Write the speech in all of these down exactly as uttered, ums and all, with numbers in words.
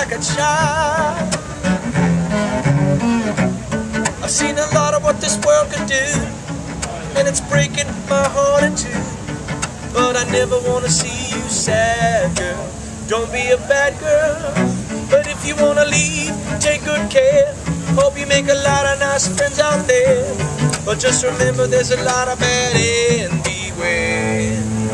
like a child. I've seen a lot of what this world can do, and it's breaking my heart in two. But I never want to see you sad, girl. Don't be a bad girl. But if you want to leave, take good care. Hope you make a lot of nice friends out there. But just remember there's a lot of bad and beware.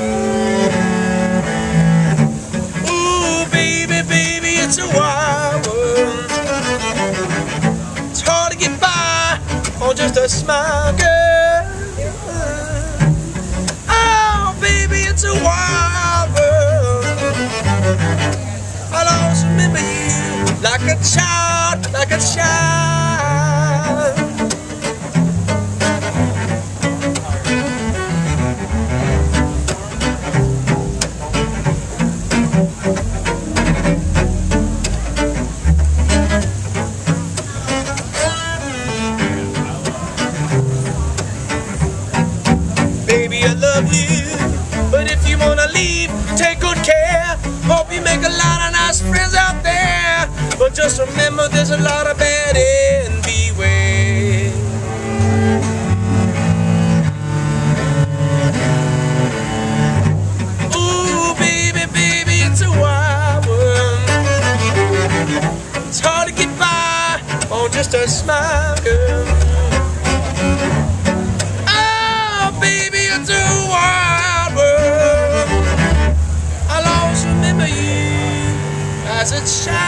Ooh, baby, baby, it's a wild world. It's hard to get by on just a smile, girl. Oh, baby, it's a wild world. I'll always remember you like a child, like a child. Baby, I love you, but if you wanna leave, take good care. Hope you make a lot of nice friends out there. But just remember there's a lot of bad and beware. Ooh, baby, baby, it's a wild world. It's hard to get by on just a smile, girl. Oh, baby, it's a wild world. I'll always remember you as a child.